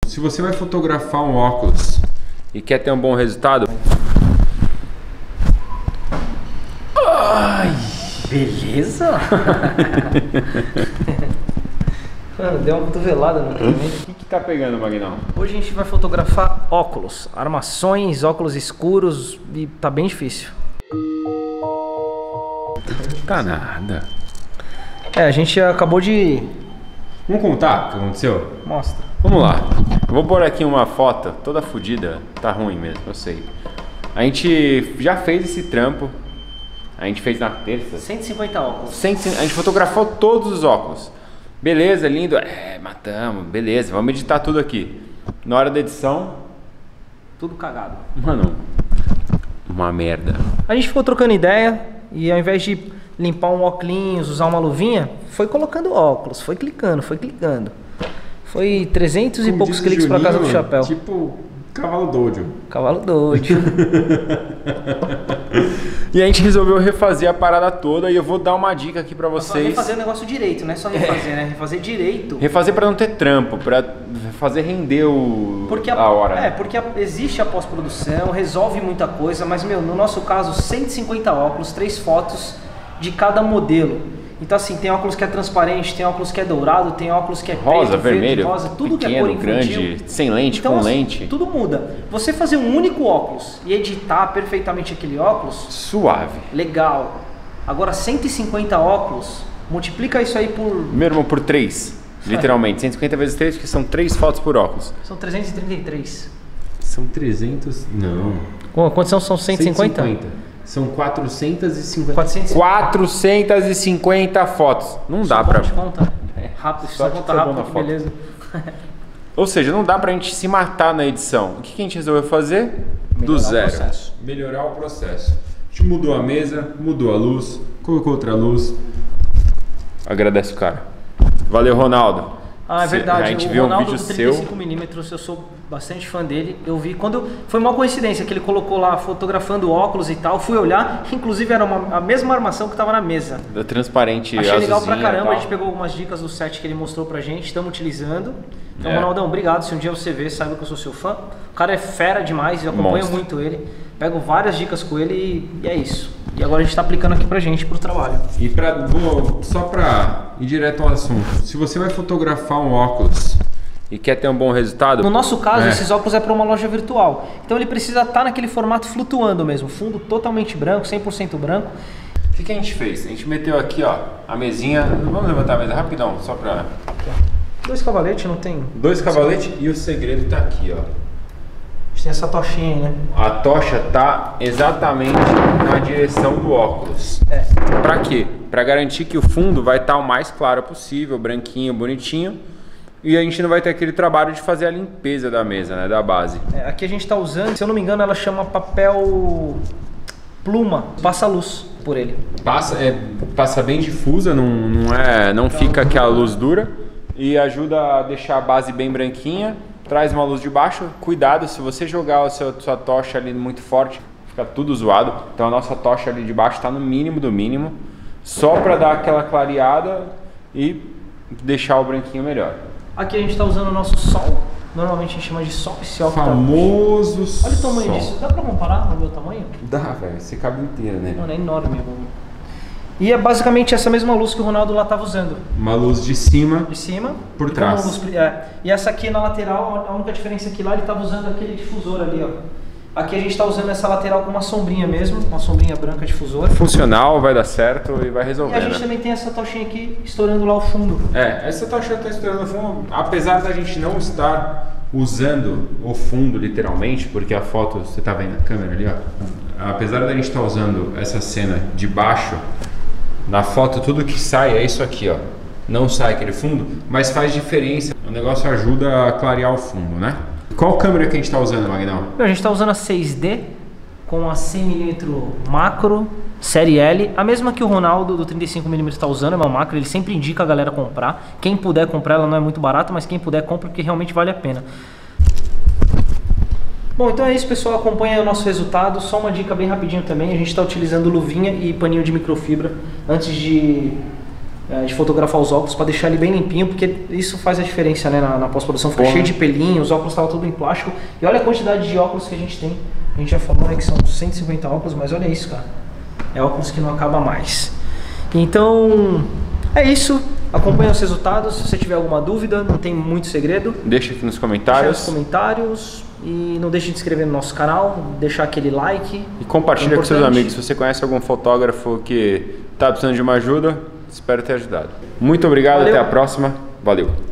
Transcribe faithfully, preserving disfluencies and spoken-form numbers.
Se você vai fotografar um óculos e quer ter um bom resultado... Ai, beleza? Mano, deu uma cotovelada no treinamento. O que que tá pegando, Magnão? Hoje a gente vai fotografar óculos, armações, óculos escuros e tá bem difícil. Tá nada. É, a gente acabou de... Vamos contar o que aconteceu? Mostra. Vamos lá. Eu vou pôr aqui uma foto toda fodida. Tá ruim mesmo, eu sei. A gente já fez esse trampo. A gente fez na terça. cento e cinquenta óculos. cento e cinquenta, a gente fotografou todos os óculos. Beleza, lindo. É, matamos. Beleza, vamos editar tudo aqui. Na hora da edição... Tudo cagado. Mano, uma merda. A gente ficou trocando ideia e ao invés de limpar um óculos, usar uma luvinha, foi colocando óculos, foi clicando, foi clicando. Foi trezentos e poucos cliques para casa do chapéu. Tipo, cavalo doido. Cavalo doido. E a gente resolveu refazer a parada toda e eu vou dar uma dica aqui pra vocês. Refazer o negócio direito, não é só refazer, é. né? Refazer direito. Refazer pra não ter trampo, pra fazer render o... porque a, a hora. É, porque a, existe a pós-produção, resolve muita coisa, mas, meu, no nosso caso, cento e cinquenta óculos, três fotos de cada modelo. Então, assim, tem óculos que é transparente, tem óculos que é dourado, tem óculos que é rosa, preto, vermelho, verde, rosa, tudo pequeno, que é cor infantil. grande, sem lente, então, com assim, lente. Tudo muda. Você fazer um único óculos e editar perfeitamente aquele óculos... Suave. Legal. Agora, cento e cinquenta óculos, multiplica isso aí por... Meu irmão, por três. Literalmente. cento e cinquenta vezes três, que são três fotos por óculos. São trezentos e trinta e três. São trezentos... Não. Quantos são? São cento e cinquenta? cento e cinquenta. São quatrocentos e cinquenta. quatrocentos e cinquenta. quatrocentas e cinquenta fotos. Não dá pra... De conta. É rápido, só conta rápido, que beleza. Ou seja, não dá pra gente se matar na edição. O que que a gente resolveu fazer? Melhorar Do zero. O processo. Melhorar o processo. A gente mudou a mesa, mudou a luz, colocou outra luz. Agradece o cara. Valeu, Ronaldo. Ah, é verdade. A gente o viu Ronaldo um vídeo do trinta e cinco seu. milímetros, eu sou bastante fã dele. Eu vi quando foi uma coincidência que ele colocou lá fotografando óculos e tal. Fui olhar, inclusive era uma, a mesma armação que estava na mesa. Da transparente. Achei legal pra azulzinha, caramba. tal. A gente pegou algumas dicas do set que ele mostrou pra gente. Estamos utilizando. Então, É. Ronaldão, obrigado. Se um dia você ver, saiba que eu sou seu fã. O cara é fera demais. Eu acompanho Monstro. muito ele. Pego várias dicas com ele e, e é isso. E agora a gente tá aplicando aqui pra gente, pro trabalho. E pra, vou, só pra ir direto ao assunto, se você vai fotografar um óculos e quer ter um bom resultado... No nosso caso, é. esses óculos é para uma loja virtual. Então ele precisa estar naquele formato flutuando mesmo. Fundo totalmente branco, cem por cento branco. O que, que a gente fez? A gente meteu aqui, ó, a mesinha... Vamos levantar a mesa rapidão, só pra... Dois cavaletes, não tem? Dois cavaletes e o segredo tá aqui, ó. A gente tem essa tochinha aí, né? A tocha tá exatamente na direção do óculos. É. Pra quê? Pra garantir que o fundo vai estar o mais claro possível, branquinho, bonitinho. E a gente não vai ter aquele trabalho de fazer a limpeza da mesa, né? Da base. É, aqui a gente tá usando, se eu não me engano, ela chama papel pluma. Passa luz por ele. Passa, é, passa bem difusa, não, não, é, não fica aquela luz dura. E ajuda a deixar a base bem branquinha. Traz uma luz de baixo. Cuidado, se você jogar a sua, sua tocha ali muito forte, fica tudo zoado. Então a nossa tocha ali de baixo está no mínimo do mínimo. Só para dar aquela clareada e deixar o branquinho melhor. Aqui a gente está usando o nosso sol. Normalmente a gente chama de sol. Esse sol que Famoso tá... Olha o tamanho sol. disso. Dá para comparar no meu tamanho? Dá, velho. Você cabe inteiro, né? Mano, é enorme. Mano. E é basicamente essa mesma luz que o Ronaldo lá estava usando. Uma luz de cima. De cima. Por e trás. Luz, é. E essa aqui na lateral, a única diferença é que lá ele estava usando aquele difusor ali, ó. Aqui a gente está usando essa lateral com uma sombrinha mesmo, uma sombrinha branca difusora. Funcional, vai dar certo e vai resolver. E a gente né? também tem essa tochinha aqui estourando lá o fundo. É, essa tocha está estourando o fundo, apesar da gente não estar usando o fundo literalmente, porque a foto, você tá vendo a câmera ali, ó. Apesar da gente estar usando essa cena de baixo, na foto tudo que sai é isso aqui, ó. Não sai aquele fundo, mas faz diferença. O negócio ajuda a clarear o fundo, né? Qual câmera que a gente está usando, Magnão? A gente está usando a seis D com a cem milímetros macro, série L. A mesma que o Ronaldo do trinta e cinco milímetros está usando, é uma macro. Ele sempre indica a galera comprar. Quem puder comprar, ela não é muito barata, mas quem puder compra porque realmente vale a pena. Bom, então é isso, pessoal. Acompanha o nosso resultado. Só uma dica bem rapidinho também. A gente está utilizando luvinha e paninho de microfibra antes de é, de fotografar os óculos para deixar ele bem limpinho, porque isso faz a diferença, né, na, na pós-produção. Fica Porra. cheio de pelinho, os óculos estavam tudo em plástico. E olha a quantidade de óculos que a gente tem. A gente já falou, né, que são cento e cinquenta óculos, mas olha isso, cara. É óculos que não acaba mais. Então, é isso. Acompanhe os resultados. Se você tiver alguma dúvida, não tem muito segredo. Deixa aqui nos Deixa comentários. nos comentários. E não deixe de se inscrever no nosso canal, deixar aquele like. E compartilha é com seus importante. amigos. Se você conhece algum fotógrafo que está precisando de uma ajuda, espero ter ajudado. Muito obrigado, Valeu. até a próxima. Valeu!